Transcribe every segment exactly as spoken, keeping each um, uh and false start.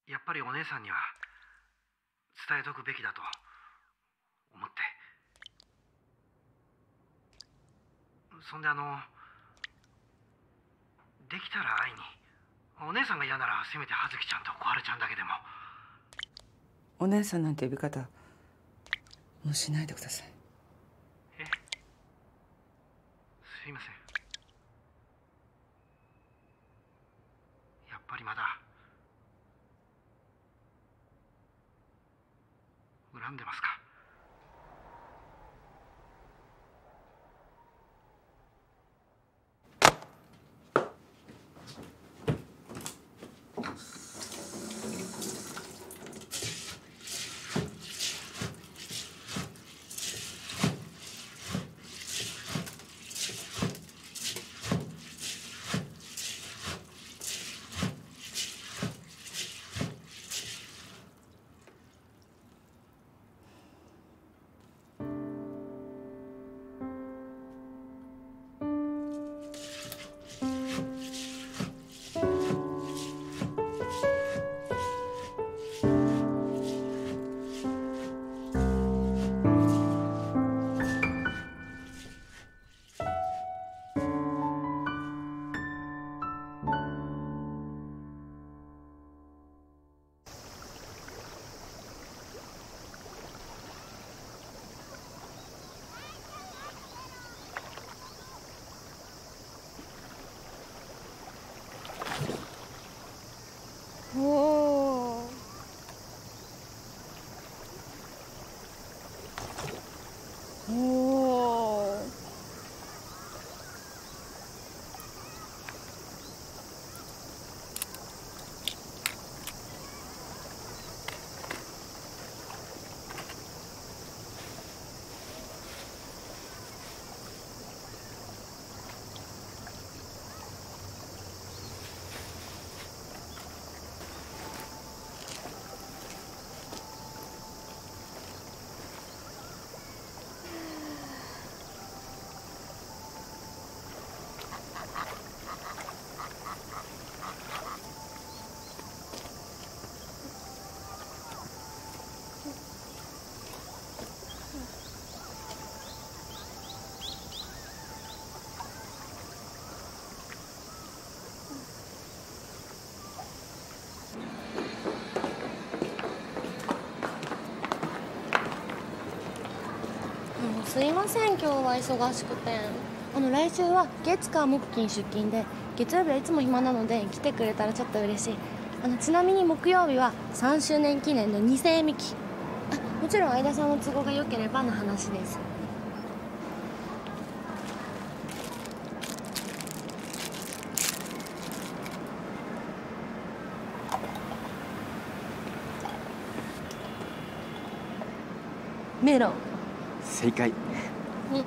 やっぱりお姉さんには伝えとくべきだと思って。そんであのできたら会いに、お姉さんが嫌ならせめて葉月ちゃんと小春ちゃんだけでも。 お姉さんなんて呼び方もうしないでください。 え、すいません。やっぱりまだ恨んでますか？ おお。おお。すいません、今日は忙しくて。あの来週は月火木金出勤で、月曜日はいつも暇なので来てくれたらちょっと嬉しい。あのちなみに木曜日はさんしゅうねん記念のにせんえん引き。あ、もちろん相田さんの都合が良ければの話です。メロン。 正解。 うん。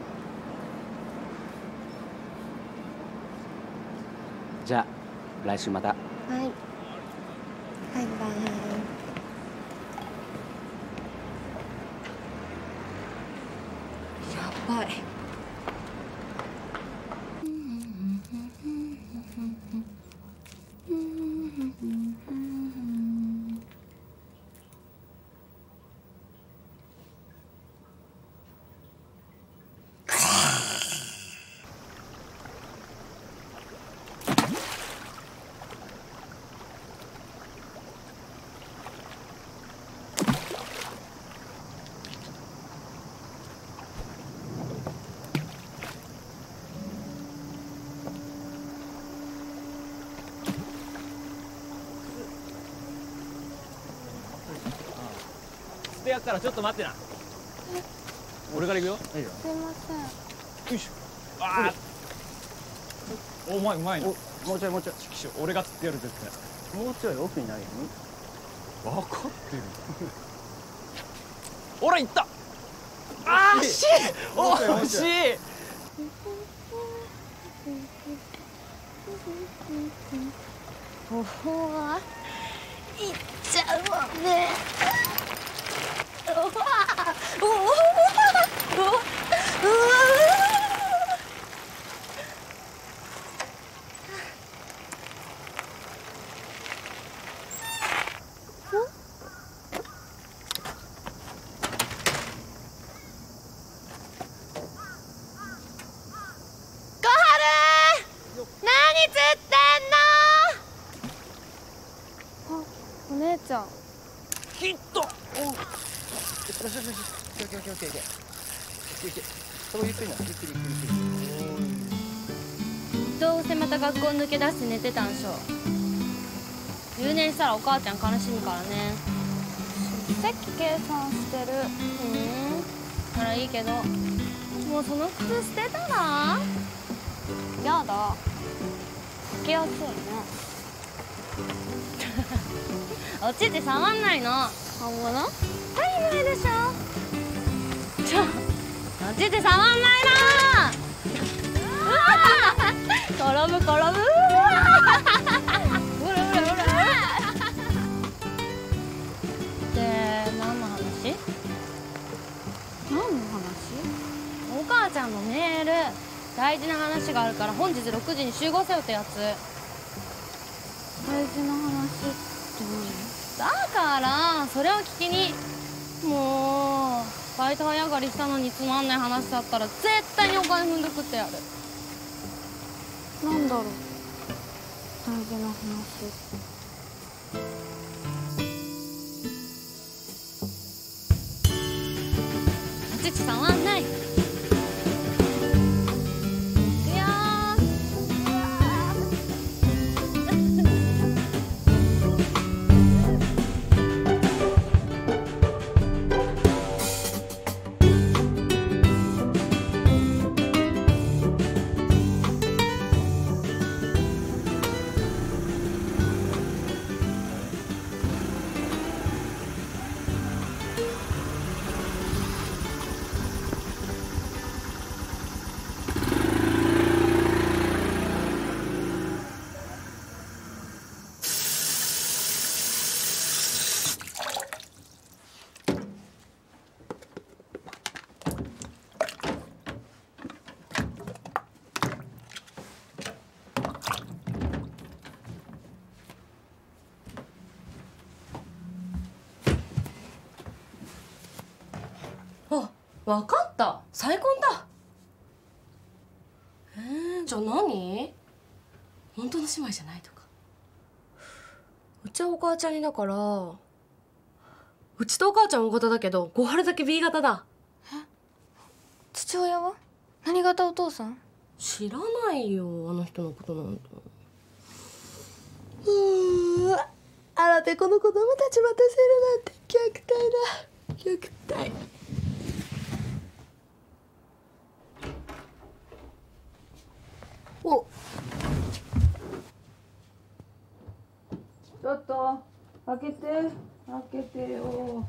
じゃあ来週また。 はい。バイバイ。やばい。 スペアからちょっと待ってな。俺から行くよ。 すいません。 よいしょ。ああ。お、うまいうまいな。 もうちょいもうちょい。 ちくしょう、俺が釣ってやる絶対。 もうちょい奥にないよ分かってる。ほら行った。あー惜しい。惜しい。 おお、いっちゃうわね。うわおおおお。 あ、お姉ちゃん。 ヒット。お。よしよしよしよし。オッケーオッケーオッケーオッケー。いけいけ。そうゆっくりな。ゆっくりゆっくりゆっくり。 どうせまた学校抜け出して寝てたんしょ。留年したらお母ちゃん悲しむからね。出席計算してる。うんならいいけど、もうその靴捨てたら。やだ、履きやすいね。お乳触んないの。本物？当たり前でしょ。ちょ、お乳触んないの。転ぶ転ぶ。ほらほらほら。で、何の話？何の話？お母ちゃんのメール。大事な話があるから本日ろくじに集合せよってやつ。大事な話って何？だからそれを聞きに。もうバイト早上がりしたのにつまんない話だったら絶対にお金踏んで食ってやる。なんだろう、大事な話。お乳触んない。あ、わかった。再婚だ。えー、じゃあ何？本当の姉妹じゃないとか。うちはお母ちゃんにだから、うちとお母ちゃん大型だけど小春だけ ビー 型だ。 え？父親は何型お父さん？ 知らないよ、あの人のことなんて。うーわ、あらてこの子供たち待たせるなんて虐待だ。虐待。お、 ちょっと開けて開けてよ。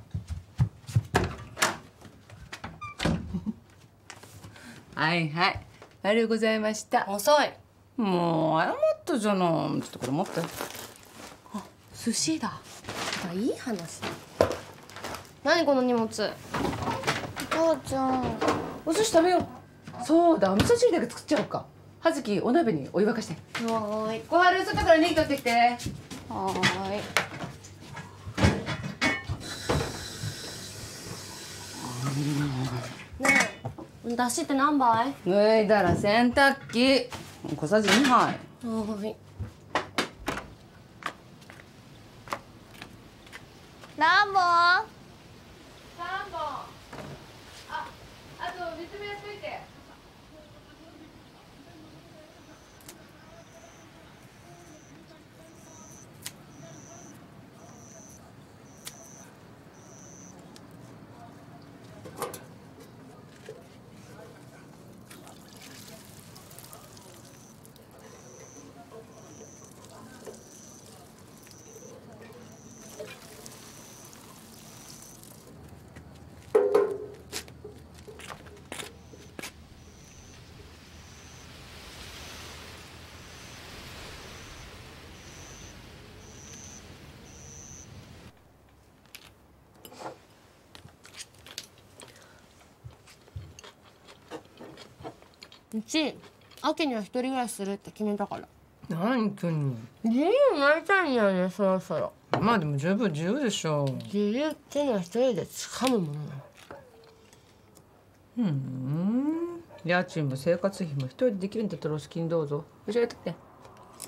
はいはい、ありがとうございました。 遅い。 もう謝ったじゃない。ちょっとこれ持って。 あ、寿司だ。あ、いい話。何この荷物。 お母ちゃん。 お寿司食べよう。そうだ、お味噌汁だけ作っちゃおうか。葉月、お鍋にお湯沸かして。 はーい。 小春、外からネギ取ってきて。 はーい。ねえ、だしって何杯？ 脱いだら洗濯機。小さじにはい。 はーい。 何本？ さんぼん。あ、あと見つめやっといて。 うち秋には一人暮らしするって決めたから。 何急に。 自由になりたいんだよね、そろそろ。 まあでも十分自由でしょう。 自由ってのは一人で掴むものなの。 ふん、家賃も生活費も一人でできるんだったらお好きにどうぞ。うちがやってきて。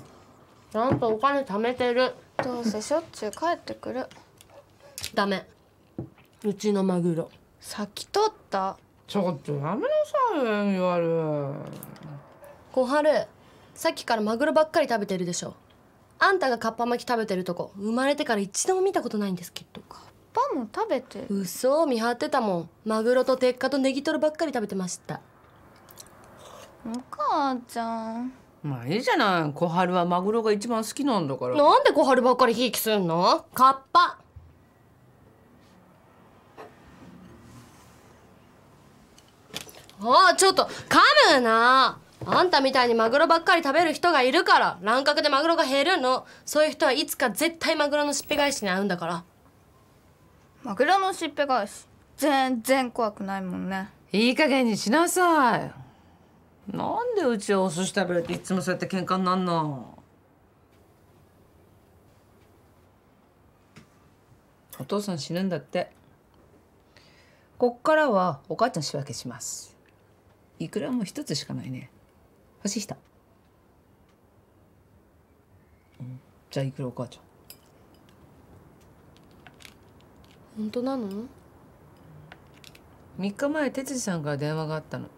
ちゃんとお金貯めてる。 どうせしょっちゅう帰ってくる。 ダメ。うちのマグロ先取った。 ちょっとやめなさいよ、言わる。 小春、さっきからマグロばっかり食べてるでしょ。あんたがカッパ巻き食べてるとこ生まれてから一度も見たことないんですけど。 パンも食べて。 嘘見張ってたもん。マグロと鉄火とネギトロばっかり食べてました。 お母ちゃん。 まあいいじゃない。小春はマグロが一番好きなんだから。 なんで小春ばっかりひいきすんの？カッパ。ああ、ちょっと噛むな。あんたみたいにマグロばっかり食べる人がいるから乱獲でマグロが減るの。そういう人はいつか絶対マグロのしっぺ返しに遭うんだから。 マグロのしっぺ返し全然怖くないもんね。 いい加減にしなさい。なんでうちはお寿司食べるっていつもそうやって喧嘩になんの。お父さん死ぬんだって。こっからはお母ちゃん仕分けします。いくらも一つしかないね。欲しい人、うん、じゃあいくらお母ちゃん。 本当なの？ みっかまえ哲司さんから電話があったの。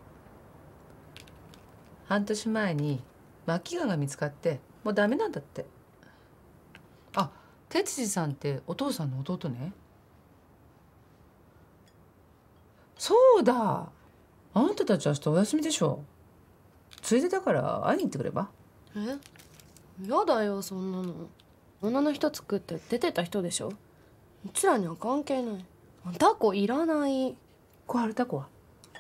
半年前に末期がんが見つかってもうダメなんだって。あ、哲司さんってお父さんの弟ね。そうだ、あんたたち明日お休みでしょ。ついでだから会いに行ってくれば。 え？やだよそんなの。女の人作って出てた人でしょ。うちらには関係ない。タコいらない。 小春タコは？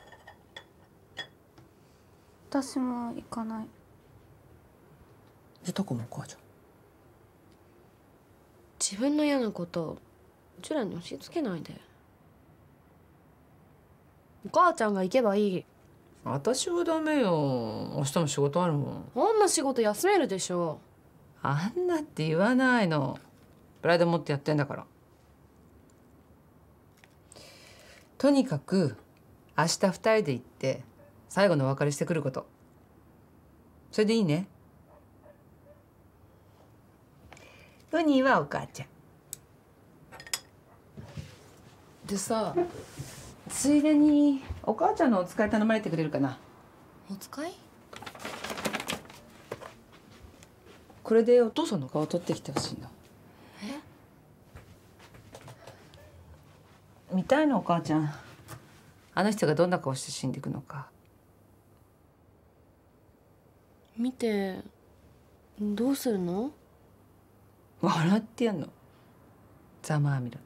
私も行かない。 じゃあタコもお母ちゃん。 自分の嫌なことうちらに押し付けないで。お母ちゃんが行けばいい。 私はダメよ。明日も仕事あるもん。 こんな仕事休めるでしょ。 あんなって言わないの。プライド持ってやってんだから。とにかく明日二人で行って最後のお別れしてくること。それでいいね。ウニはお母ちゃんでさ、ついでにお母ちゃんのお使い頼まれてくれるかな。 お使い？ これでお父さんの顔取ってきてほしいの。え？見たいのお母ちゃん。あの人がどんな顔して死んでいくのか。 見てどうするの？ 笑ってやんの。ざまあみろって。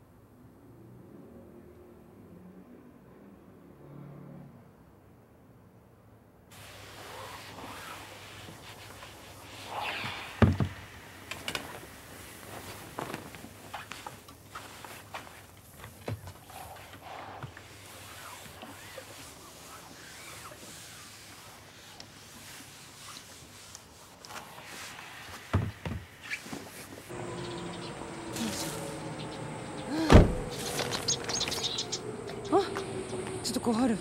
ちょっと小春。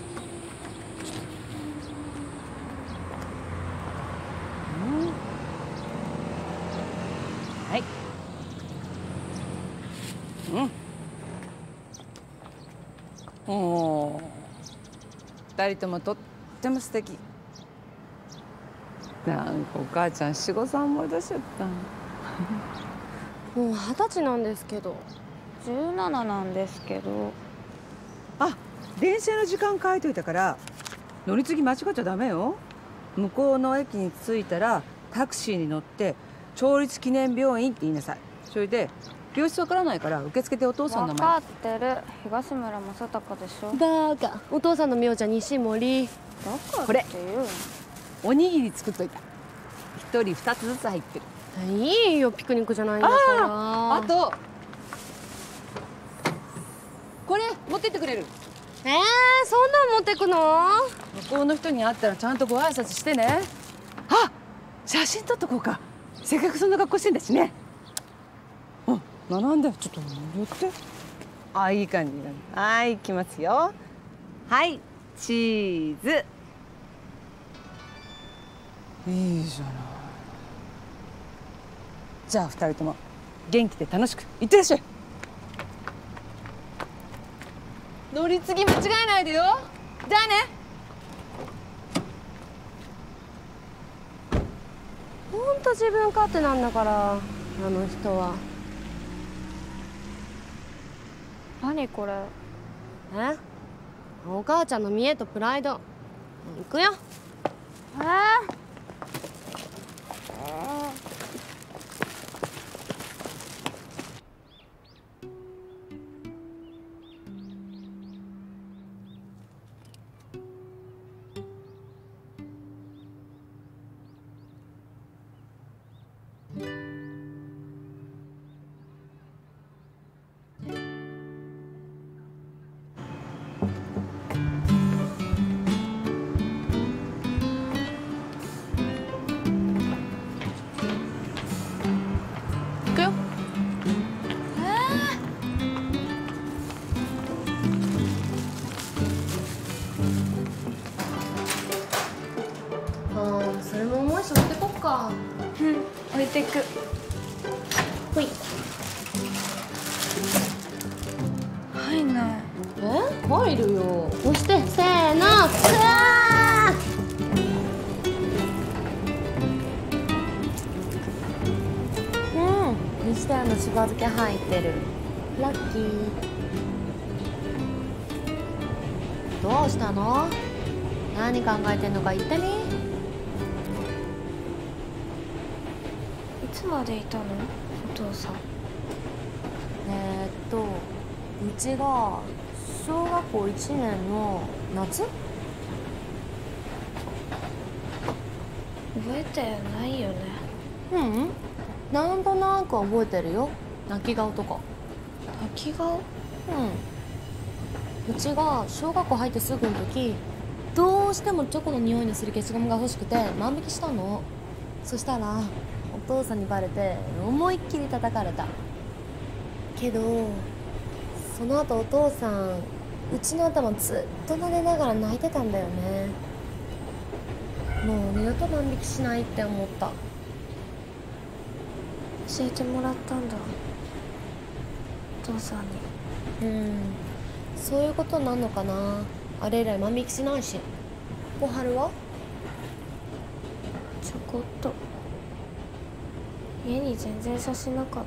はい。うん。おお。二人ともとっても素敵。なんかお母ちゃん七五三思い出しちゃった。 もう二十歳なんですけど。 じゅうなななんですけど。 あ、電車の時間書いといたから乗り継ぎ間違っちゃダメよ。向こうの駅に着いたらタクシーに乗って町立記念病院って言いなさい。それで病室わからないから受付でお父さんの名前。 分かってる。東村正隆でしょ。 バカ。お父さんの名字は西森。 だからって言うの。 おにぎり作っといた。一人二つずつ入ってる。 いいよ、ピクニックじゃないんだから。 あとこれ持ってってくれる？ えー、そんなん持ってくの？ 向こうの人に会ったらちゃんとご挨拶してね。あ、写真撮っとこうか。せっかくそんな格好してんだしね。うん、並んでちょっと寄って。あ、いい感じだ。はい、行きますよ。はい、チーズ。いいじゃない。 じゃあ二人とも元気で楽しくいってらっしゃい。乗り継ぎ間違えないでよ。じゃあね。 ほんと自分勝手なんだから、あの人は。 何これ？ え？お母ちゃんの見栄とプライド。行くよ。 えー行くよ。ああ、それも重いし置いてこっか。 うん、置いてく。 ほい。 入んない。 え？入るよ。押して、せーの。うわー！うん、にしてあのしば漬け入ってる。ラッキー。どうしたの？何考えてんのか言ってみ。 いつまでいたの？お父さん。 えーっと、うちが小学校いちねんの夏？ 覚えてないよね。 ううん、なんとなく覚えてるよ。泣き顔とか。 泣き顔？ うん。うちが小学校入ってすぐの時、どうしてもチョコの匂いのする消しゴムが欲しくて万引きしたの。そしたらお父さんにバレて思いっきり叩かれた。けどその後お父さん、うちの頭ずっと撫でながら泣いてたんだよね。もう二度と万引きしないって思った。 教えてもらったんだ、お父さんに。 うん、そういうことなんのかな。あれ以来万引きしないし。小春は？ ちょこっと。家に全然写真なかった。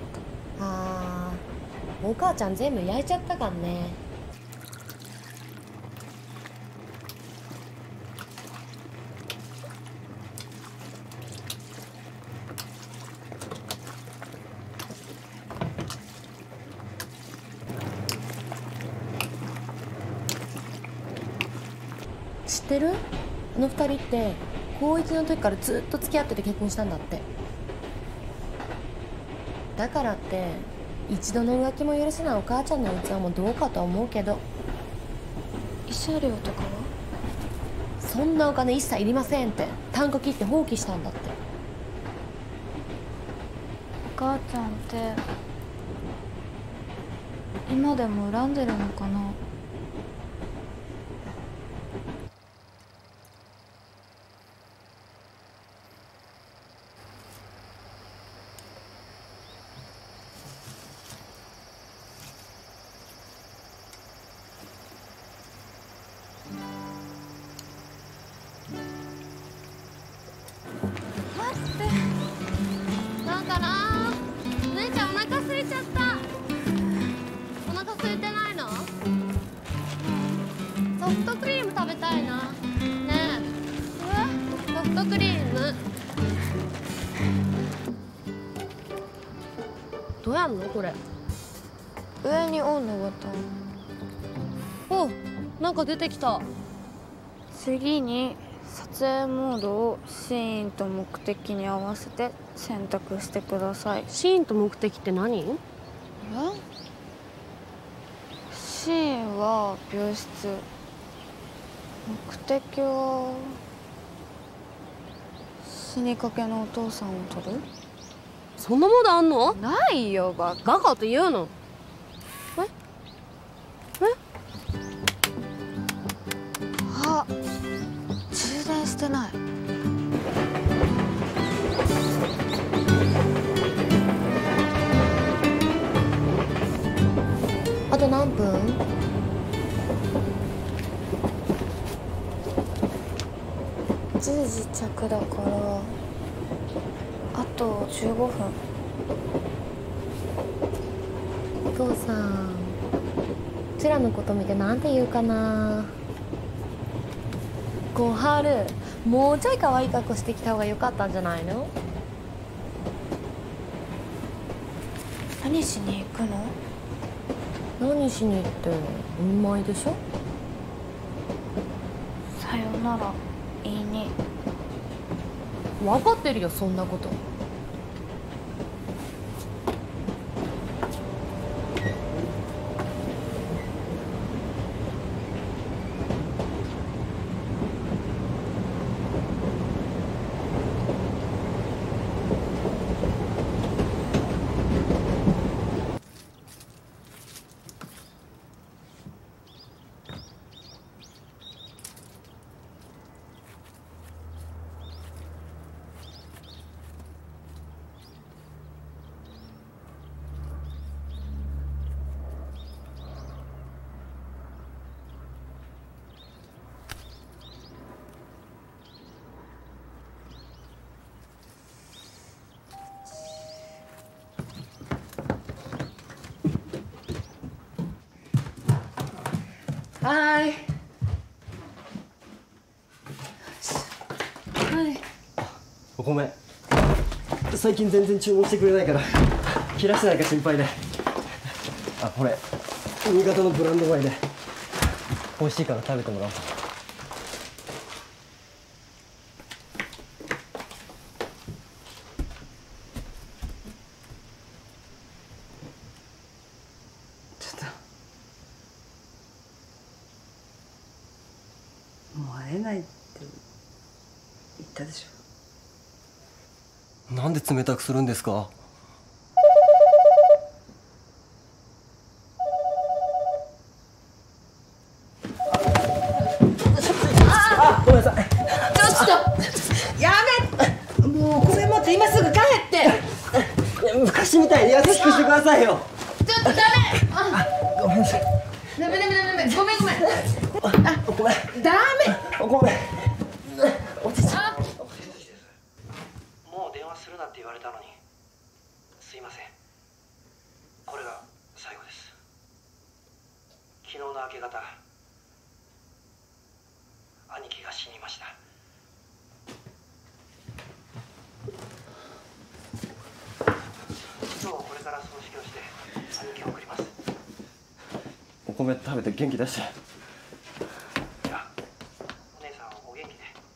あー、お母ちゃん全部焼いちゃったかんね。知ってる？あの二人って高一の時からずっと付き合ってて結婚したんだって。だからって一度の浮気も許せないお母ちゃんの器もどうかとは思うけど。 慰謝料とかは？ そんなお金一切いりませんって単価切って放棄したんだって。 お母ちゃんって今でも恨んでるのかな？ だからお姉ちゃんお腹空いちゃった。お腹空いてないの？ソフトクリーム食べたいな。ねえ、ソフトクリームどうやんのこれ？ 上にオンのボタン。 お、なんか出てきた。 次に撮影モードをシーンと目的に合わせて選択してください。 シーンと目的って何？ え？シーンは病室、目的は死にかけのお父さんを撮る。 そんなモードあんの？ ないよバカ。 バカって言うの？え？え？ あ、充電してない。 何分？じゅうじ着だからあとじゅうごふん。お父さん、うちらのこと見てなんて言うかな。小春、もうちょい可愛い格好してきた方が良かったんじゃないの？ 何しに行くの？ 何しに行ってお見舞いでしょ。 さよなら言いに。 分かってるよ、そんなこと。はーい。はい。 ごめん、最近全然注文してくれないから切らせないか心配で。あ、これ新潟のブランド米で美味しいから食べてもらおう。 ちょっともう会えないって言ったでしょ。 なんで冷たくするんですか？あ、ごめんなさい。 ちょっとやめ。もうこれ持って今すぐ帰って。 昔みたいに優しくしてくださいよ。 ちょっとダメ。あ、 ごめんなさい。 ダメダメダメダメ。ごめんごめん。あ、 ごめん。 ダメ。 ごめん。落ち着いて。 もう電話するなって言われたのに、すいません。これが最後です。昨日の明け方、兄貴が死にました。今日これから葬式をして兄貴を送ります。 お米食べて元気出して。 いや、お姉さんお元気で。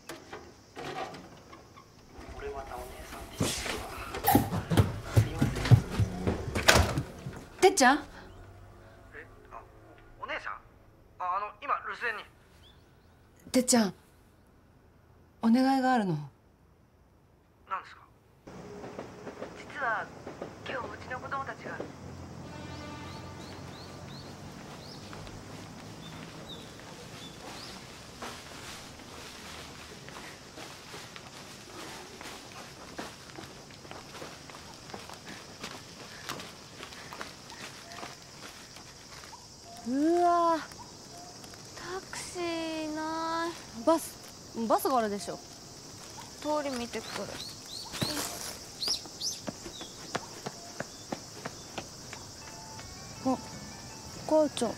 俺またお姉さんって言ってるわ。すいません。 てっちゃん。 え、あ、お姉さん。あ、あの今留守電に。 てっちゃん、お願いがあるの。 なんですか？ 実は今日うちの子供たちが。 うわ、 タクシーいない。 バスバスがあるでしょ。 通り見てくる。 あ、母ちゃん。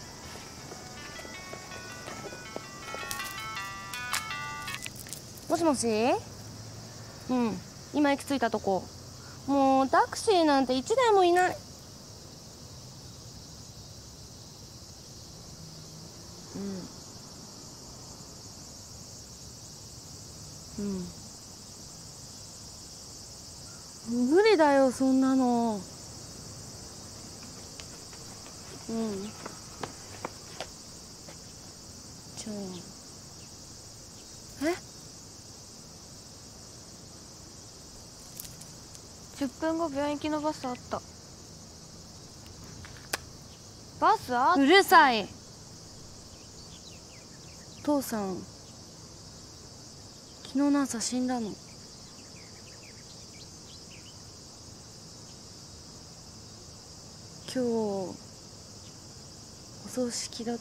もしもし。うん、今駅着いたとこ。もうタクシーなんて一台もいない。うん、うん、無理だよそんなの。うん、じゃあえじゅっぷんご病院行きのバスあった。バスあっうるさい。父さん昨日の朝死んだの。今日おお葬式だって。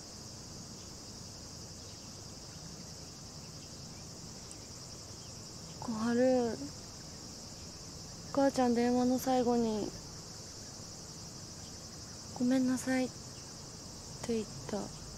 小春、お母ちゃん電話の最後に「ごめんなさい」って言った。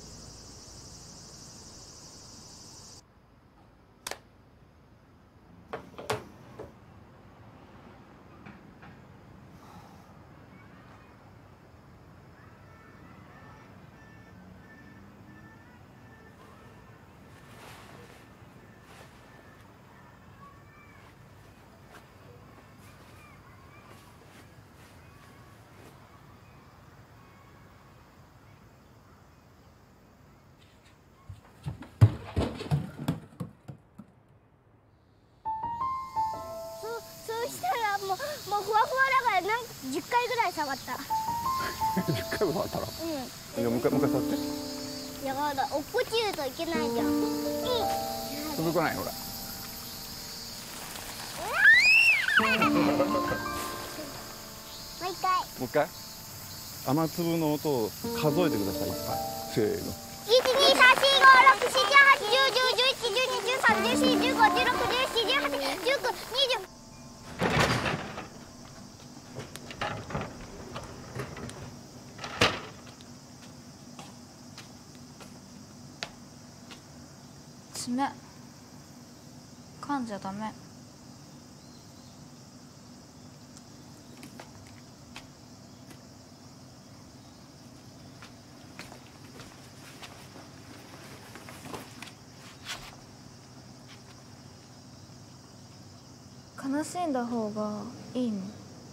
そうしたらもうもうふわふわだからなんじゅっかいぐらい触った。 じゅっかいも触ったら。 うん。 いや、もう一回もう一回触って。 いやだ、落っこちるといけないじゃん。うん。 続かないほら。 もう一回。 もう一回。雨粒の音を数えてください。いっぱい。せーの。 一二三四五六七八九十十一十二十三十四十五十六十七十八十九二十。 爪噛んじゃダメ。悲しんだ方がいいの？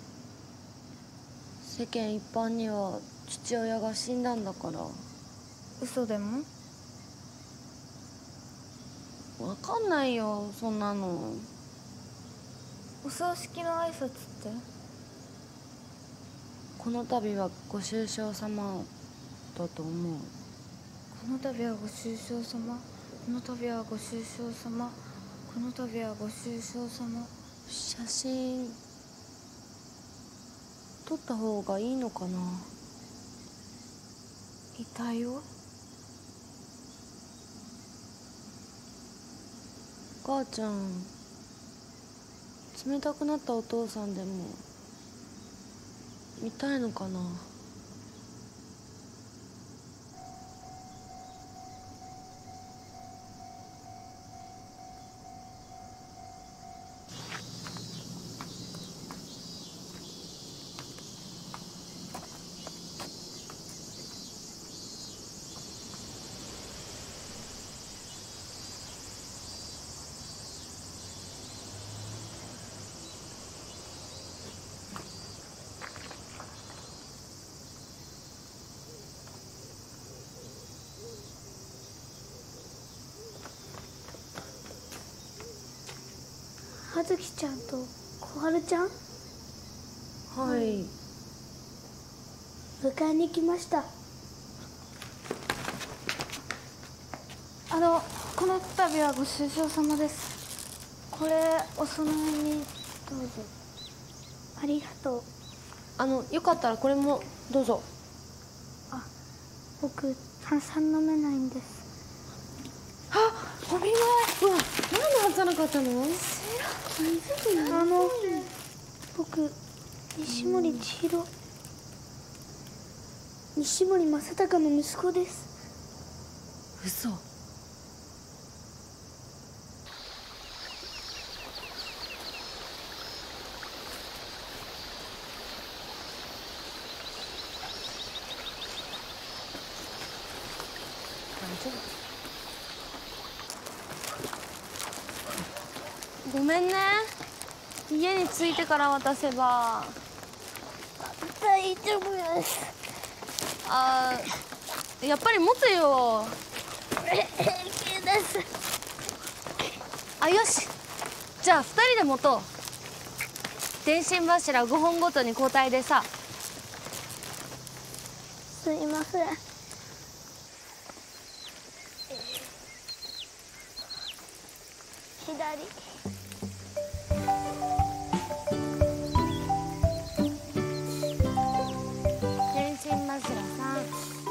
世間一般には父親が死んだんだから。 嘘でも？ わかんないよ、そんなの。 お葬式の挨拶って？ この度はご愁傷様だと思う。 この度はご愁傷様。この度はご愁傷様。この度はご愁傷様。 写真撮った方がいいのかな。 遺体を？ お母ちゃん、冷たくなったお父さんでも見たいのかな。 葉月ちゃんと小春ちゃん？ はい。 迎えに来ました。 あの、この度はご愁傷様です。これお供えにどうぞ。 ありがとう。 あの、よかったらこれもどうぞ。 あ、僕炭酸飲めないんです。 あ、お見舞い。うわ、なんで話さなかったの？ あの、僕西森千尋、西森正隆の息子です。 嘘。ごめんね。家に着いてから渡せば。 大丈夫です。 あー、やっぱり持つよ。 平気です。 あ、よし。じゃあ二人で持とう。電信柱ごほんごとに交代でさ。 すいません。左。 電信柱さん、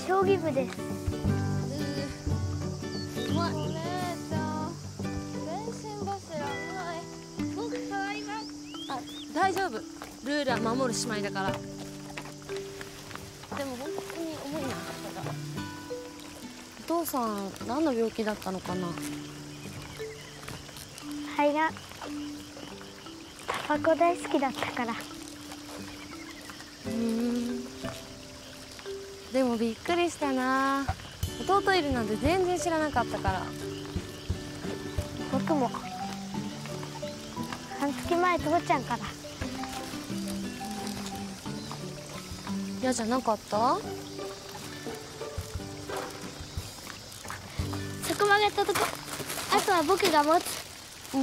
将棋部です。 お姉ちゃん電信柱ない。僕触ります。 あ、大丈夫。ルールは守る姉妹だから。でも本当に重いな。お父さん何の病気だったのかな。 肺がん。タバコ大好きだったから。 うーん。でもびっくりしたな。弟いるなんて全然知らなかったから。 僕も半月前父ちゃんから。 やじゃなかった？ そこ曲がったとこ、あとは僕が持つ。 うん。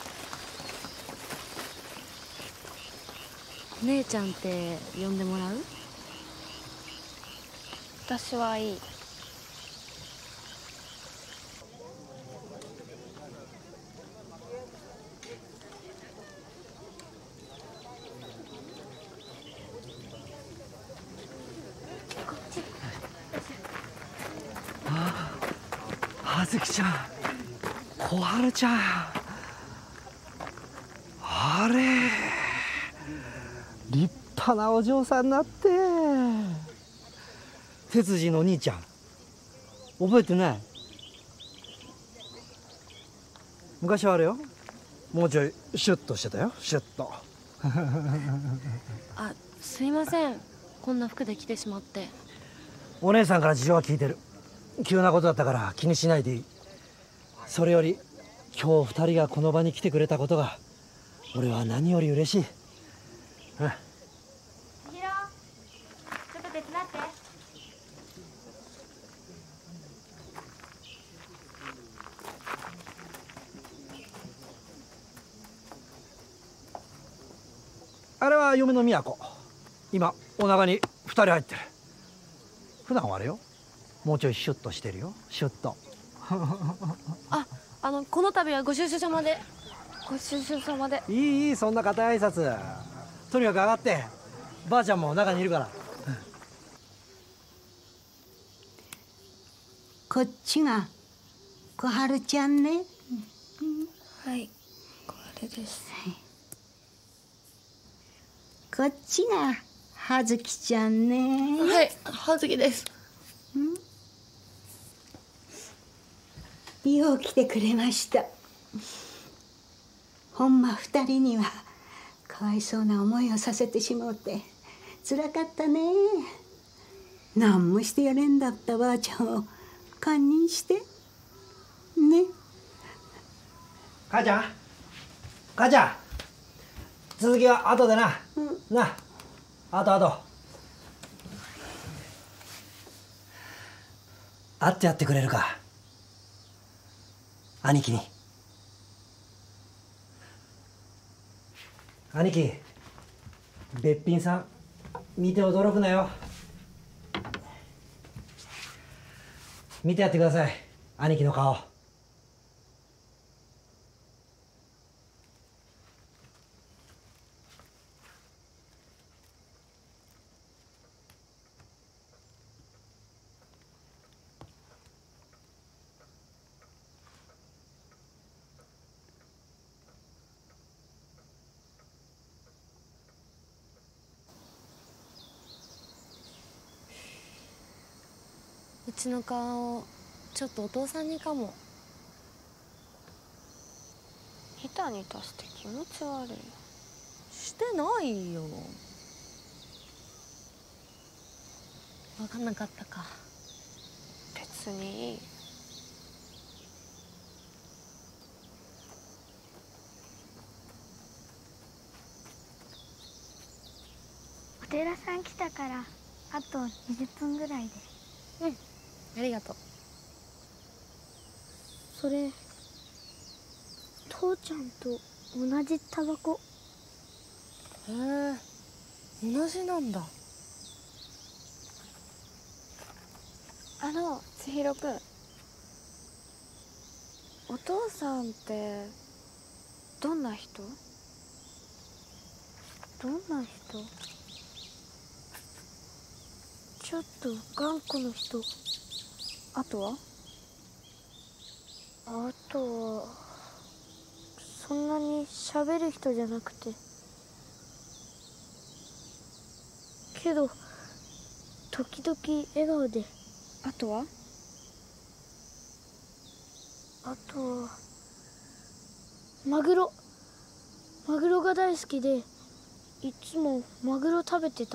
姉ちゃんって呼んでもらう？ 私はいい。 葉月ちゃん、小春ちゃん、あれ立派なお嬢さんになって。哲司のお兄ちゃん覚えてない？昔はあれよ、もうちょいシュッとしてたよ、シュッと。 あ、すいません、こんな服で来てしまって。 お姉さんから事情は聞いてる。急なことだったから気にしないでいい。それより今日二人がこの場に来てくれたことが俺は何より嬉しい。うん。 ひろ、ちょっと手伝って。 あれは嫁の美和子。今お腹に二人入ってる。普段はあれよ、もうちょいシュッとしてるよ、シュッと。 あ、あのこの度はご愁傷様で。 ご愁傷様で。 いいいい、そんな固い挨拶。とにかく上がって、ばあちゃんも中にいるから。 こっちが小春ちゃんね。 はい、小春です。 こっちが葉月ちゃんね。 はい、葉月です。 よう来てくれました。ほんま二人にはかわいそうな思いをさせてしもうてつらかったね。何もしてやれんだったばあちゃんを堪忍してね。 母ちゃん、母ちゃん、続きは後でな。うん、な、あとあと。会ってやってくれるか、兄貴に。兄貴、べっぴんさん見て驚くなよ。見てやってください、兄貴の顔。 うちの顔ちょっとお父さんにかも。 板に足して気持ち悪い。 してないよ。分かんなかったか。 別にいい。 お寺さん来たからあとにじゅっぷんぐらいで。 うん、ありがとう。 それ父ちゃんと同じタバコ。 へえ、同じなんだ。 あの千尋くん、お父さんってどんな人？ どんな人？ ちちょっと頑固な人。あとは？あとはそんなに喋る人じゃなくて、けど時々笑顔で。あとは？あとはマグロマグロが大好きで、いつもマグロ食べてた。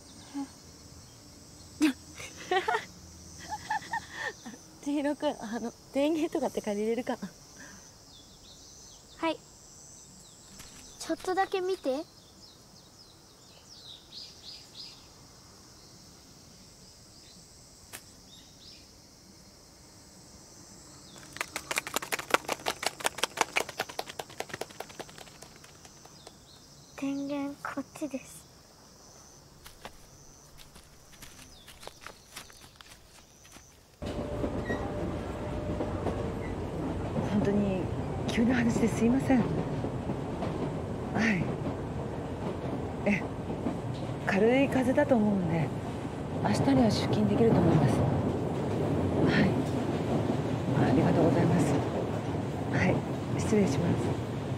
千尋くん、あの電源とかって借りれるかな？ はい、ちょっとだけ見て。電源こっちです。 本当に急な話ですいません。はい。え、軽い風邪だと思うんで、明日には出勤できると思います。はい。ありがとうございます。はい、失礼します。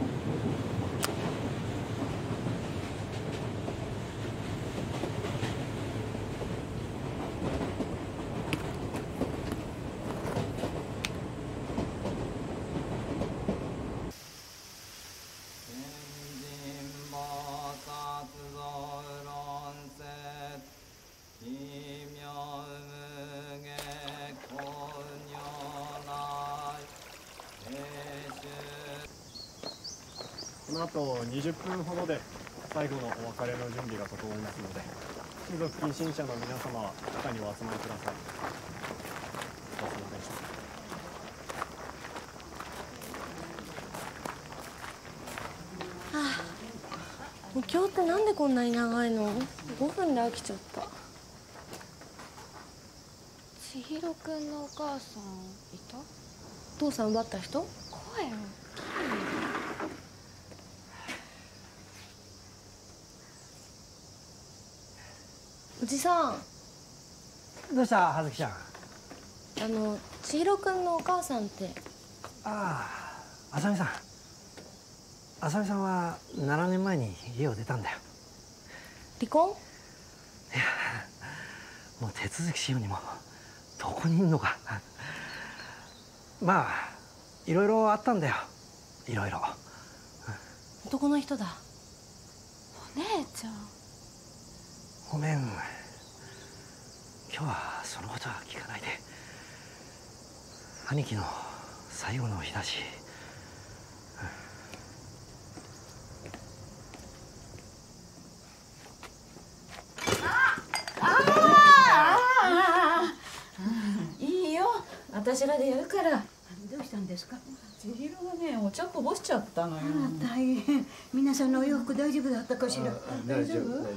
この後にじゅっぷんほどで最後のお別れの準備が整いますので、親族近親者の皆様は中にお集まりください。お疲れ様でした。 はあ、もう今日ってなんでこんなに長いの？ごふんで飽きちゃった。 千尋くんのお母さんいた？ 父さん奪った人？ 声大きい。 おじさん。 どうした葉月ちゃん？ あの千尋くんのお母さんって。 ああ、あさみさん。あさみさんはななねんまえに家を出たんだよ。 離婚？ いや、もう手続きしようにもどこにいんのか。まあいろいろあったんだよ。いろいろ。 男の人だ。 お姉ちゃん。 ごめん、今日はそのことは聞かないで。兄貴の最後の日だし。 いいよ、私らでやるから。 どうしたんですか？ 千尋がね、お茶こぼしちゃったのよ。 あら大変。皆さんのお洋服大丈夫だったかしら？ 大丈夫、大丈夫。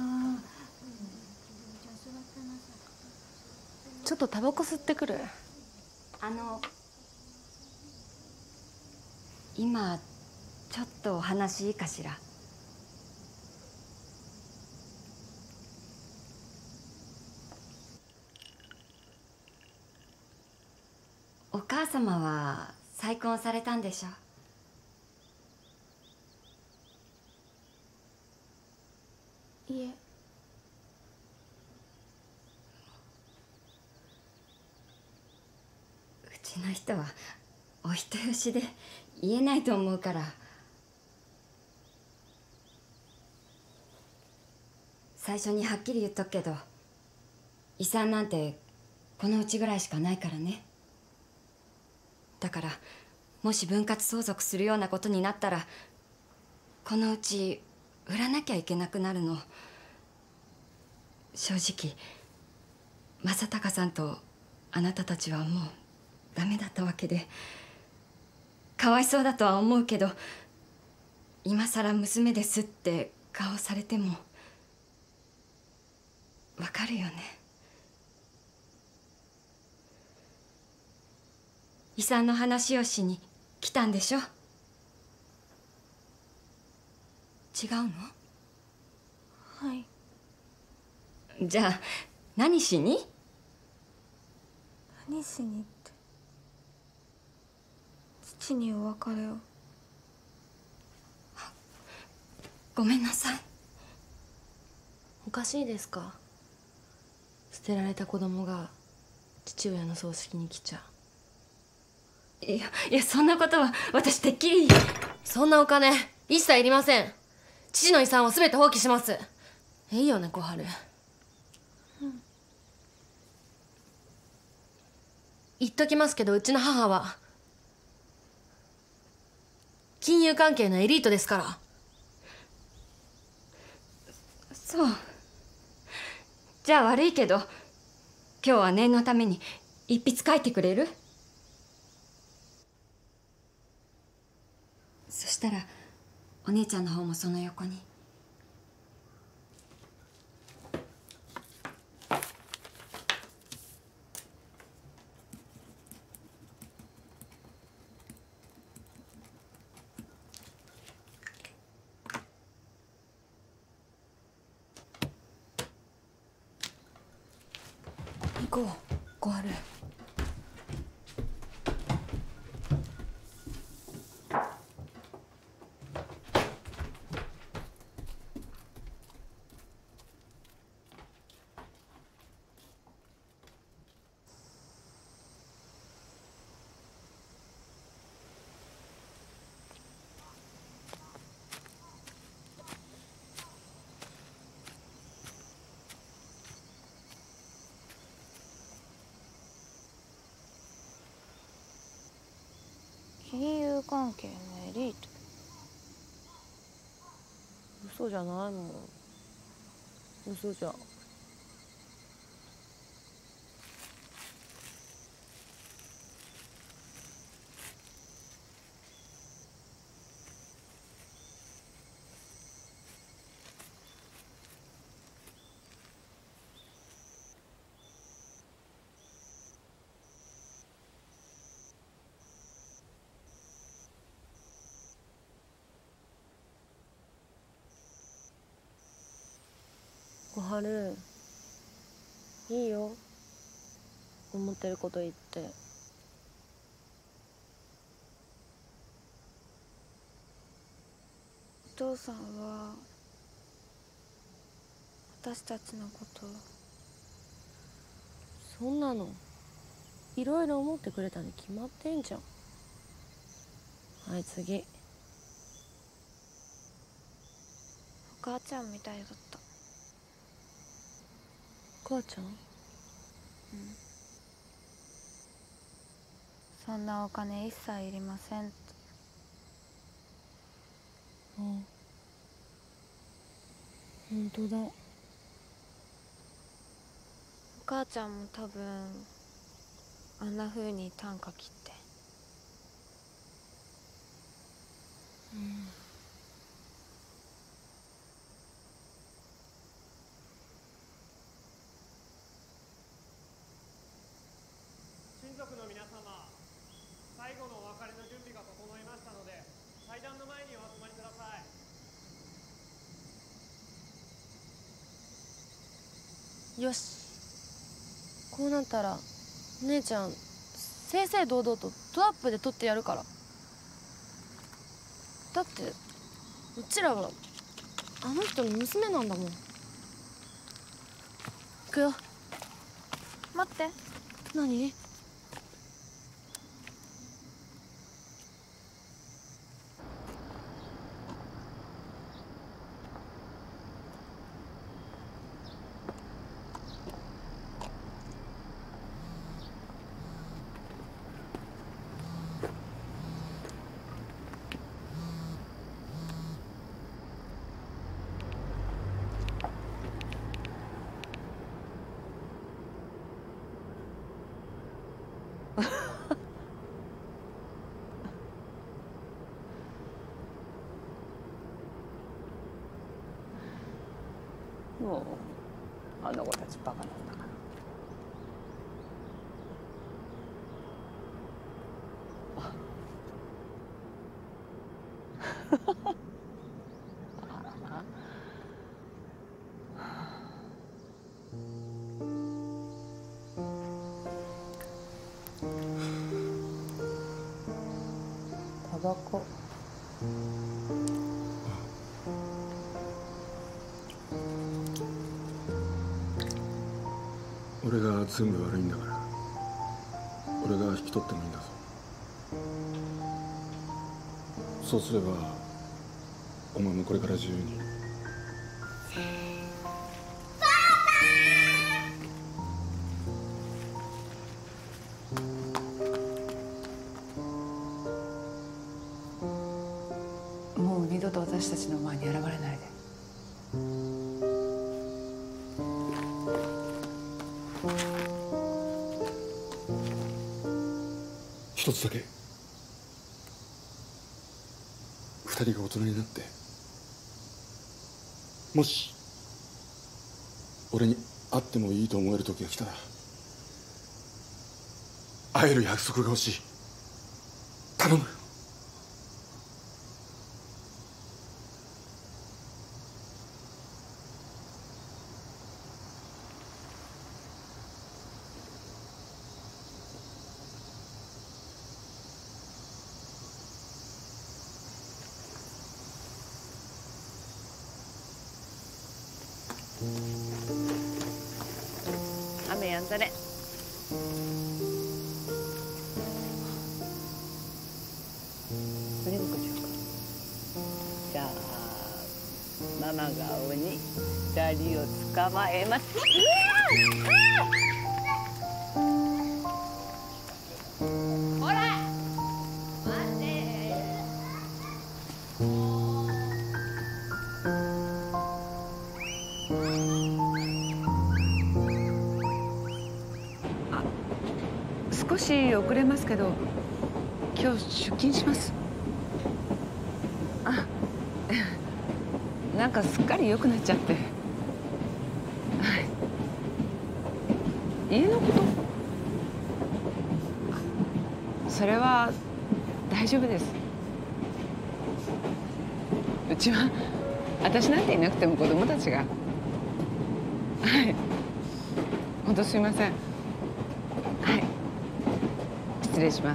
ちょっとタバコ吸ってくる。 あの今ちょっとお話いいかしら？お母様は再婚されたんでしょ？ いえ。 うちの人はお人よしで言えないと思うから。最初にはっきり言っとくけど、遺産なんてこのうちぐらいしかないからね。だからもし分割相続するようなことになったら、このうち売らなきゃいけなくなるの。正直正隆さんとあなたたちはもうダメだったわけで、かわいそうだとは思うけど、今さら娘ですって顔されてもわかるよね。遺産の話をしに来たんでしょ？違うの？ はい。 じゃあ何しに？ 何しにって、父にお別れを。 ごめんなさい。 おかしいですか？捨てられた子供が父親の葬式に来ちゃう。 いやいや、そんなことは私てっきり。 そんなお金一切いりません。父の遺産を全て放棄します。いいよね、小春。うん、言っときますけど、うちの母は金融関係のエリートですから。 そう。じゃあ悪いけど、今日は念のために一筆書いてくれる？そしたらお姉ちゃんの方もその横に。 行こう、小春。 金融関係のエリート。 嘘じゃないもん。嘘じゃ。小春、いいよ、思ってること言って。 お父さんは私たちのことを。 そんなのいろいろ思ってくれたに決まってんじゃん。はい、次。 お母ちゃんみたいだった。 母ちゃん？うん。 そんなお金一切いりませんって。 あ、本当だ。 お母ちゃんも多分あんな風に短歌切って。 うん。 親族の皆様、最後のお別れの準備が整いましたので、祭壇の前にお集まりください。 よし。こうなったら姉ちゃん正々堂々とドアップで撮ってやるから。だってうちらはあの人の娘なんだもん。行くよ。 待って。 何？ もうあの子たちバカなんだから。あらな。 タバコ。 俺が全部悪いんだから、俺が引き取ってもいいんだぞ。そうすればお前もこれから自由に。 もう二度と私たちの前に現れないで。 一つだけ、二人が大人になってもし俺に会ってもいいと思える時が来たら会える約束が欲しい。頼む。 雨やんだね。何ごっこしようか。じゃあママが鬼二人を捕まえます。ほら待って少し遅れますけど今日出勤します。あ、なんかすっかり良くなっちゃって、はい、家のことそれは大丈夫です。うちは私なんていなくても子供たちが、はい、本当すいません。はい、失礼します。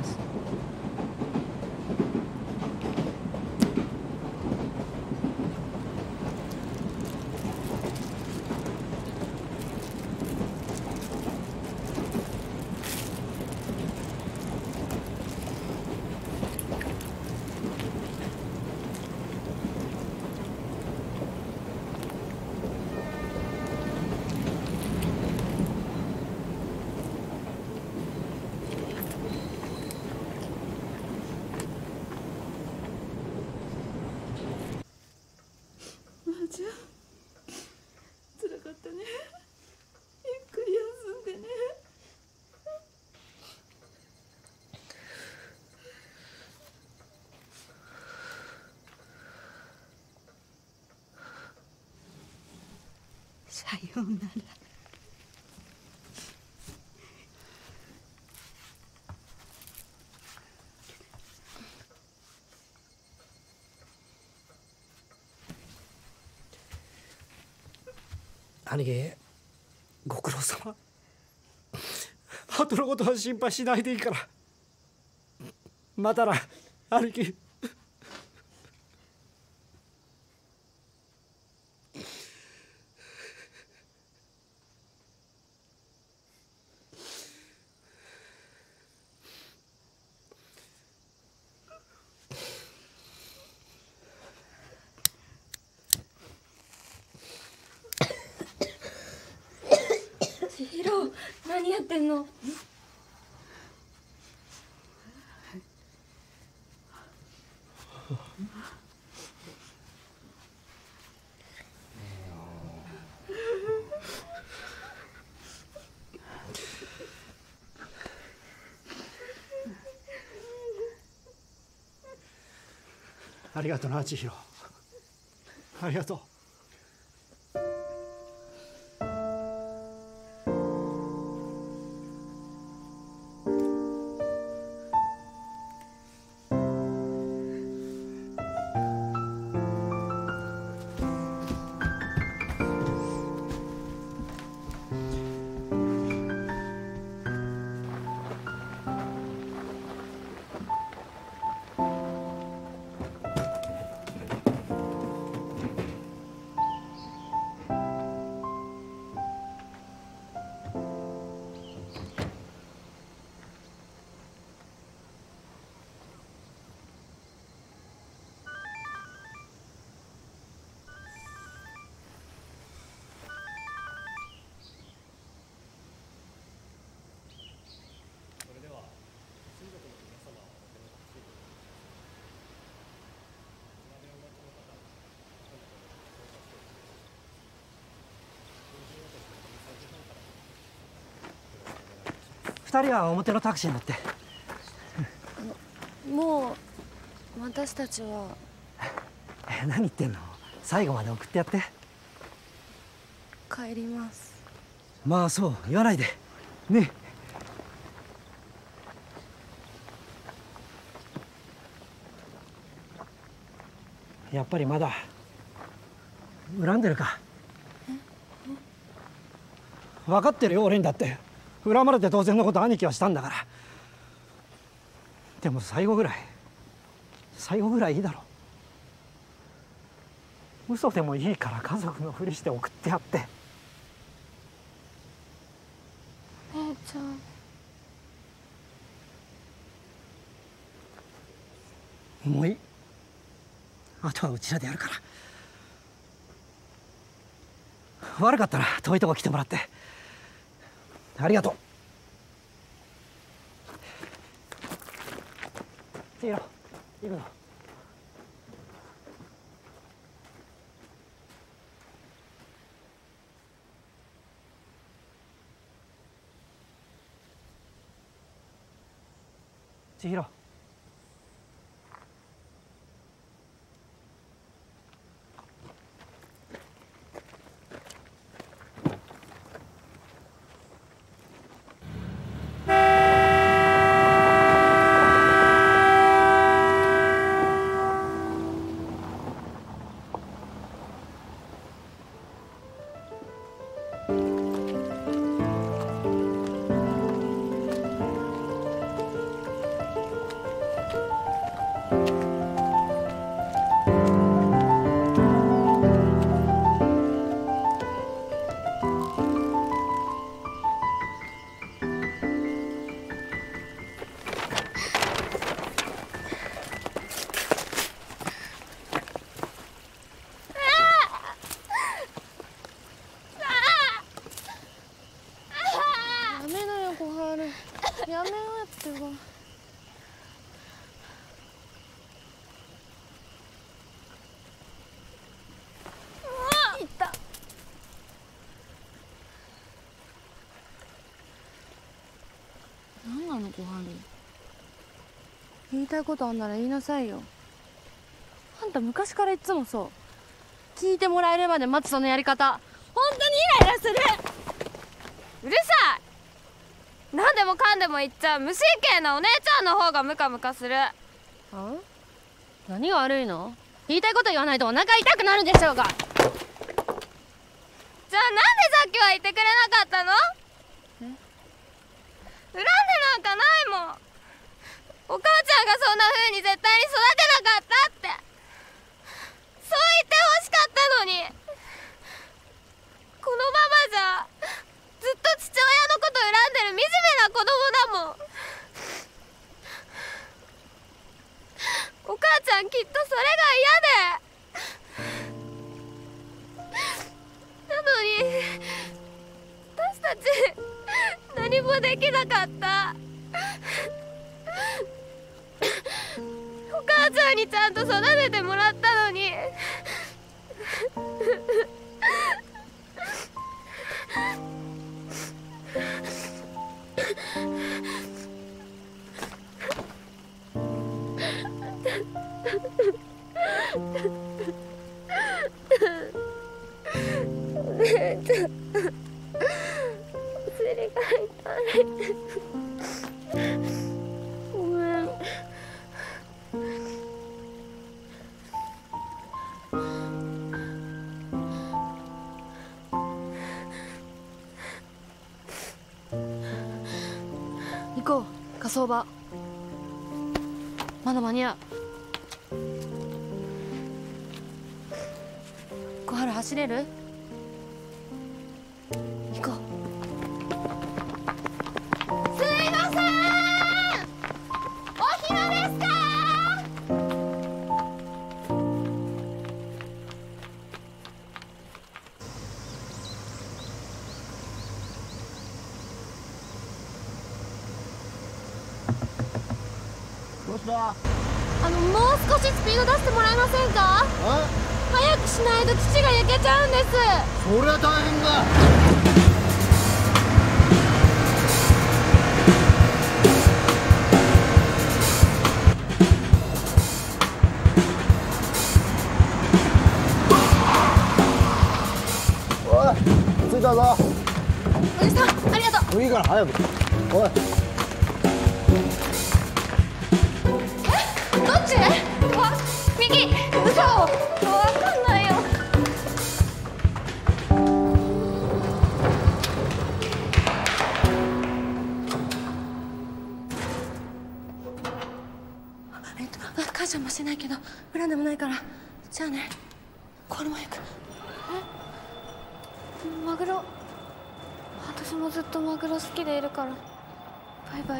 ちゃん、辛かったね。ゆっくり休んでね。 さようなら。 兄貴、ご苦労様。後のことは心配しないでいいから。またな、兄貴。 千尋、何やってんの？ ありがとうな、千尋。ありがとう。 二人は表のタクシーに乗って。 もう私たちは。 え、何言ってんの。最後まで送ってやって。 帰ります。 まあそう言わないでね。やっぱりまだ恨んでるか。分かってるよ、俺にだって恨まれて当然のこと兄貴はしたんだから。でも最後ぐらい最後ぐらいいいだろう。嘘でもいいから家族のふりして送ってやって。 姉ちゃん。 もういい。あとはうちらでやるから。悪かったな、遠いとこ来てもらって。ありがとう。千尋、行くの。千尋。 やめようってば。いった。何なの小春。言いたいことあんなら言いなさいよ。あんた昔からいつもそう。聞いてもらえるまで待つそのやり方、本当にイライラする。 うるさい。何でもかんでも言っちゃう無神経なお姉ちゃんの方がムカムカする。 あ？何が悪いの？言いたいこと言わないとお腹痛くなるでしょうが。 じゃあなんでさっきは言ってくれなかったの？え？恨んでなんかないもん。お母ちゃんがそんな風に絶対に育てなかったってそう言ってほしかったのに、このままじゃずっと父親のこと恨んでる惨めな子供だもん。お母ちゃんきっとそれが嫌で、なのに私たち何もできなかった。お母ちゃんにちゃんと育ててもらったのにお姉ちゃん、お尻が痛い。ごめん。行こう、火葬場。まだ間に合う。小春走れる？行こう。すいません、お暇ですか？ どうした？ あの、もう少しスピード出してもらえませんか？早くしないと土が焼けちゃうんです。 そりゃ大変だ。 から早く。おい。 え、どっち？わ、右、嘘。わかんないよ。 えっと母ちゃんもしてないけど裏でもないからじゃあね。これもよく。 え、マグロ。私もずっとマグロ好きでいるから。バイバイ。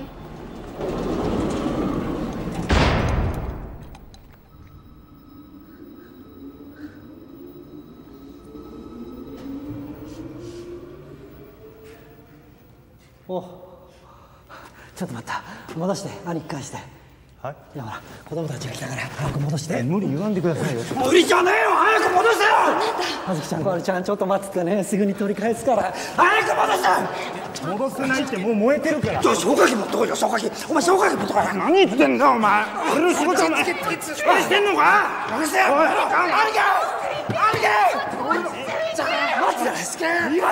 お、ちょっと待った。戻して兄貴返して。 はい。 いやほら子供たちが来たから早く戻して。 無理言わんでくださいよ。 無理じゃねえよ、早く戻せよ。あずきちゃん、まるちゃん、ちょっと待っててね、すぐに取り返すから早く戻せ。 戻せないってもう燃えてるから。 じゃあ消火器持ってこいよ。消火器、お前消火器持ってこい。 何言ってんだお前。俺の仕事お前失敗してんのか。 任せよ。おい、兄貴兄貴じゃあ待ってたらすけ今さら大丈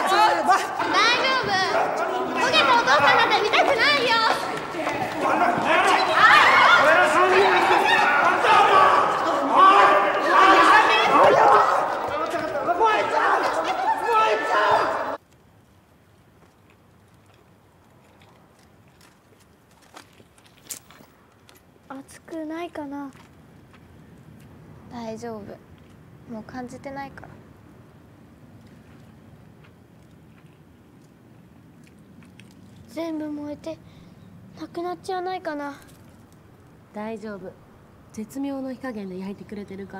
夫。焦げたお父さんなんて見たくないよ。 暑くないかな。 大丈夫。もう感じてないから。 全部燃えてなくなっちゃわないかな。 大丈夫。絶妙の火加減で焼いてくれてるから。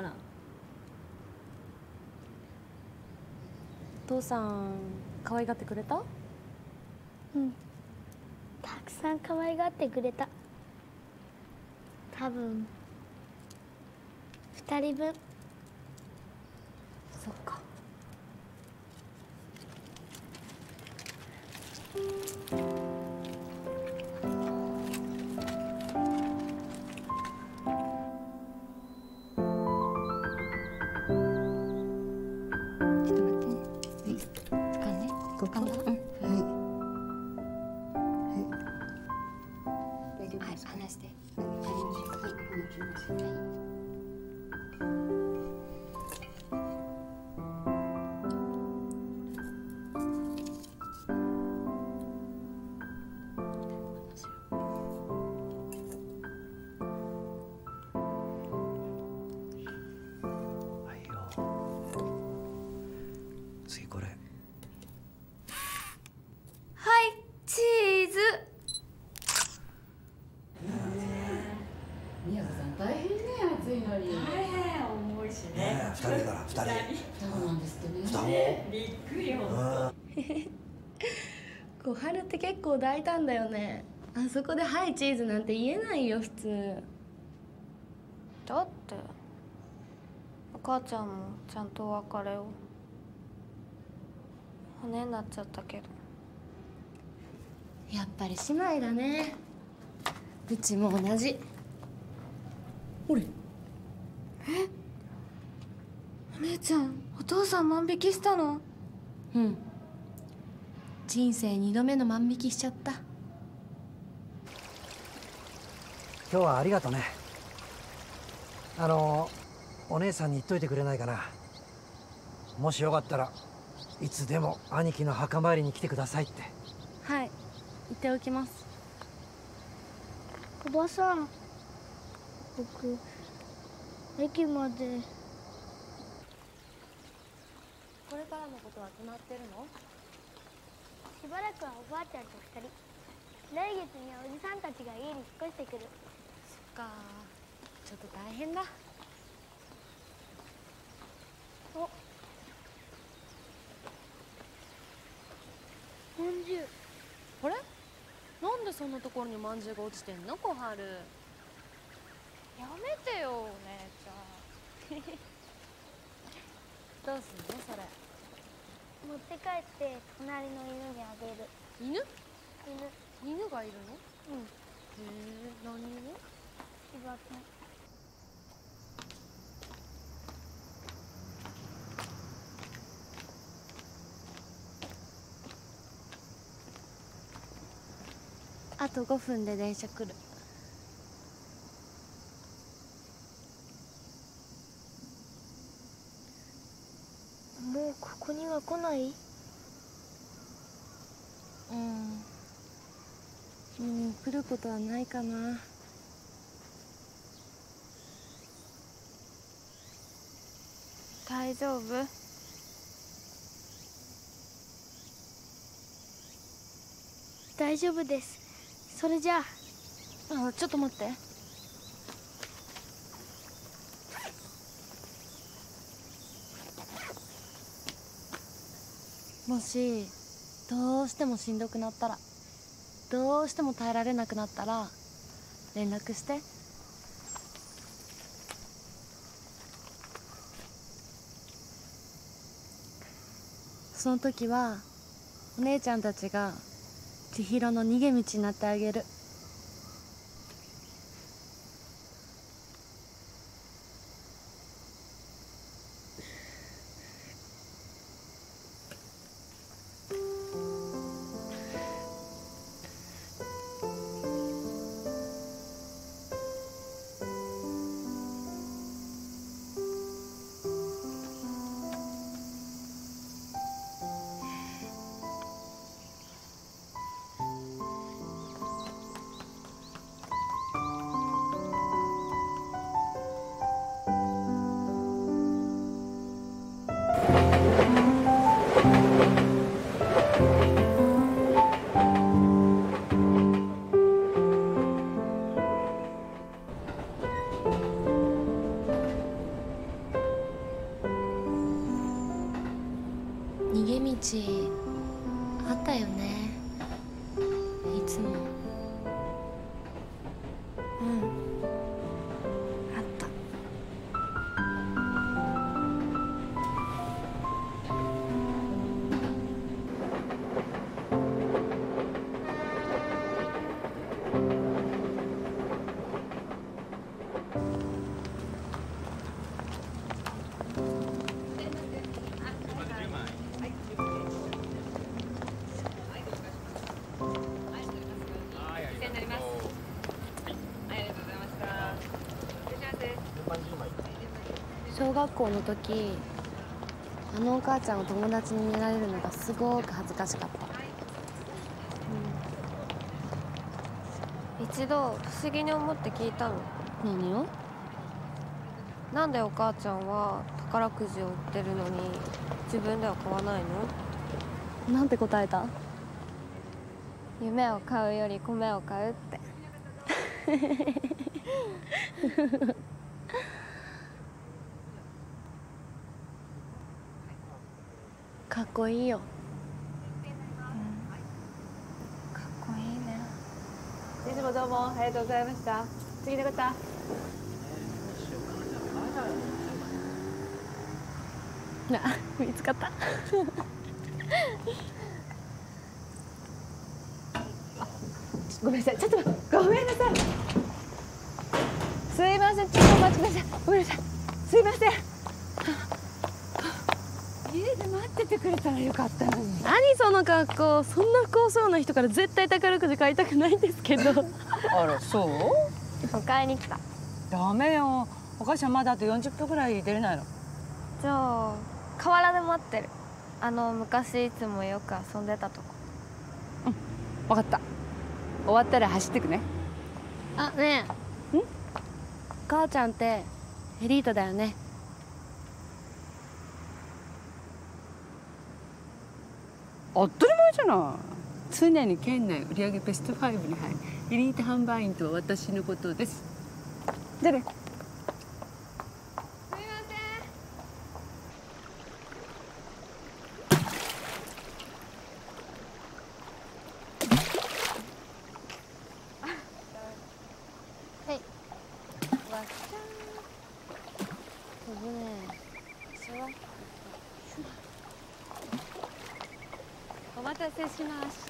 父さん可愛がってくれた？ うん、たくさん可愛がってくれた。多分二人分。 そっか。 次これ。 はい、チーズ。 宮田さん大変ね、暑いのに。大変、重いしね。 ねえ、二人から二人。 双子なんですってね。 双子。 びっくりよ。 小春って結構大胆だよね。あそこではいチーズなんて言えないよ普通。 だってお母ちゃんもちゃんとお別れを。骨になっちゃったけど。 やっぱり姉妹だね。うちも同じ。 俺。え、お姉ちゃんお父さん万引きしたの？ うん。人生二度目の万引きしちゃった。 今日はありがとね。あのお姉さんに言っといてくれないかな。もしよかったらいつでも兄貴の墓参りに来てくださいって。 はい、言っておきます。 おばさん、僕駅まで。 これからのことは決まってるの？ しばらくはおばあちゃんと二人。来月にはおじさんたちが家に引っ越してくる。 そっか、ちょっと大変だ。 お、まんじゅう。 あれ？なんでそんなところにまんじゅうが落ちてんの、小春。 やめてよ、お姉ちゃん。 どうすんのそれ？ 持って帰って隣の犬にあげる。 犬？ 犬。 犬がいるの？ うん。 へえ、何犬？ 柴犬。 あとごふんで電車来る。 もうここには来ない？ うんもう来ることはないかな。大丈夫？ 大丈夫です。それじゃあ。 あ、ちょっと待って。もしどうしてもしんどくなったら、どうしても耐えられなくなったら連絡して。その時はお姉ちゃんたちが千尋の逃げ道になってあげる。逃げ道あったよね、いつも。うんあった。小学校の時、あのお母ちゃんを友達に見られるのがすごく恥ずかしかった。 うん、一度不思議に思って聞いたの。 何を？ なんでお母ちゃんは宝くじを売ってるのに自分では買わないの？ なんて答えた？ 夢を買うより米を買うって。 かっこいいよ。 うん、かっこいいね。 いつもどうもありがとうございました。次の方。 あ、見つかった。 ごめんなさい、ちょっとごめんなさい。すいません、ちょっとお待ちください。ごめんなさい。すいません。家で待っててくれたらよかったのに。 何その格好。そんな不幸そうな人から絶対宝くじ買いたくないんですけど。 あら、そう？ お買いに来た。 ダメよ。お母ちゃんまだあとよんじゅっぷんぐらい出れないの。 じゃあ河原で待ってる。あの昔いつもよく遊んでたとこ。 うん、分かった。終わったら走ってくね。 あ、ねえ。ん？母ちゃんってエリートだよね。 当たり前じゃない。常に県内売上ベストファイブに入るエリート販売員とは私のことです。じゃあね。 お待たせしました。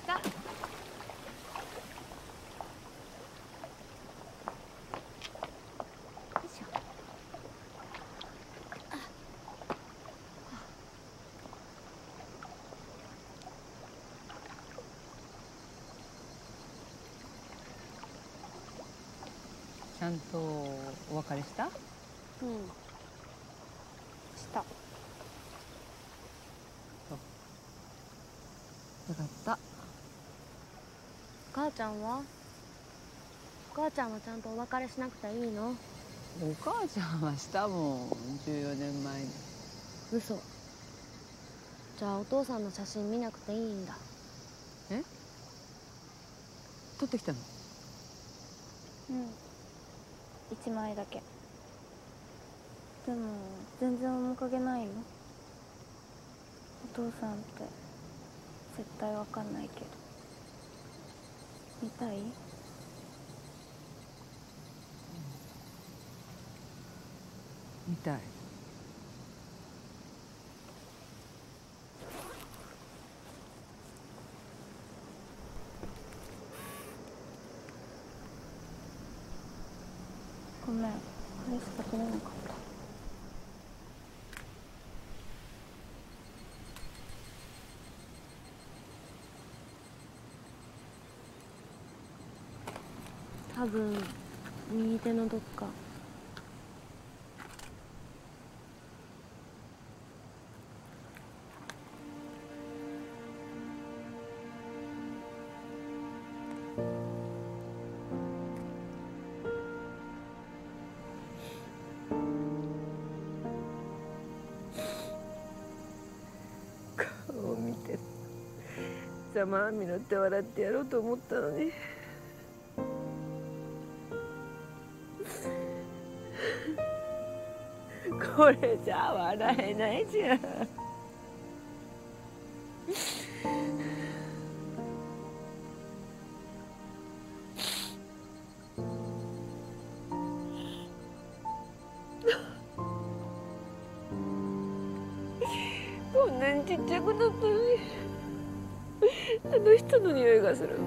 ちゃんとお別れした？ うんした。 よかった。 お母ちゃんはお母ちゃんはちゃんとお別れしなくていいの？ お母ちゃんはしたもん、じゅうよねんまえに。 嘘。じゃあお父さんの写真見なくていいんだ。 え？撮ってきたの？ うん一枚だけ。でも全然面影ないよ。お父さんって絶対わかんないけど。見たい？ 見たい。 ごめん、アイス食べれなかった。 多分右手のどっか。 顔を見てざまあみのって笑ってやろうと思ったのに。これじゃ笑えないじゃん。こんなにちっちゃくなったのにあの人の匂いがする。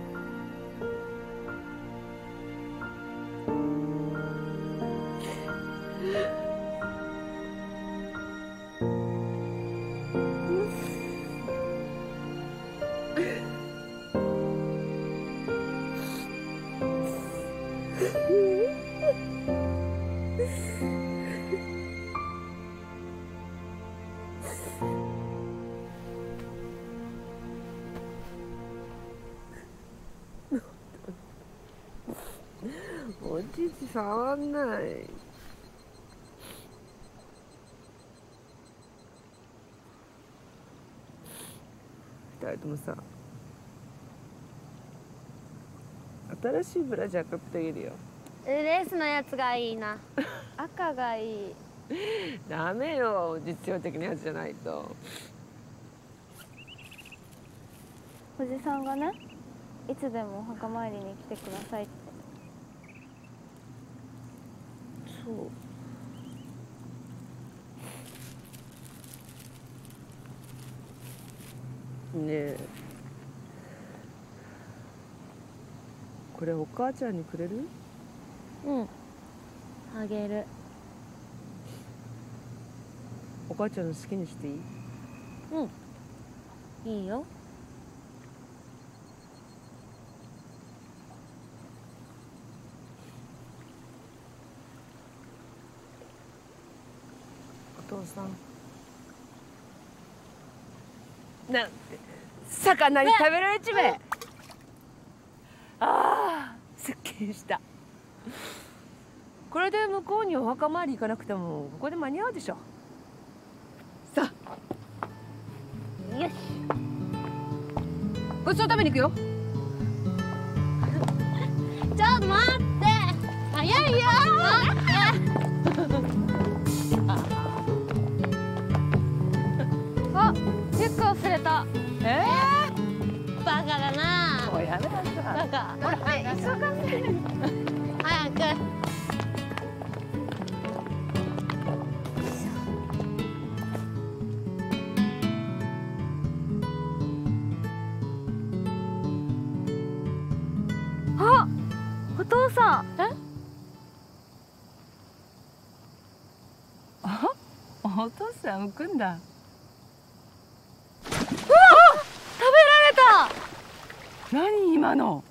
おちち触んない。二人ともさ、新しいブラジャー買ってあげるよ。 レースのやつがいいな。 赤がいい。 ダメよ、実用的なやつじゃないと。 おじさんがね、いつでもお墓参りに来てくださいって。 そうねえ、これお母ちゃんにくれる？ うんあげる。 お母ちゃんの好きにしていい？ うんいいよ。 お父さんなんて魚に食べられちまえ。ああすっきりした。これで向こうにお墓参り行かなくてもここで間に合うでしょ。さあよしごちそう食べに行くよ。 ちょっと待って、早いよ。あ、リュック忘れた。 えー、バカだな。 もうやめなさい。 バカ。 ほら急がせ。 早く。 あ、お父さん。 え？あ、お父さん浮くんだ。 うわ！食べられた。 何今の？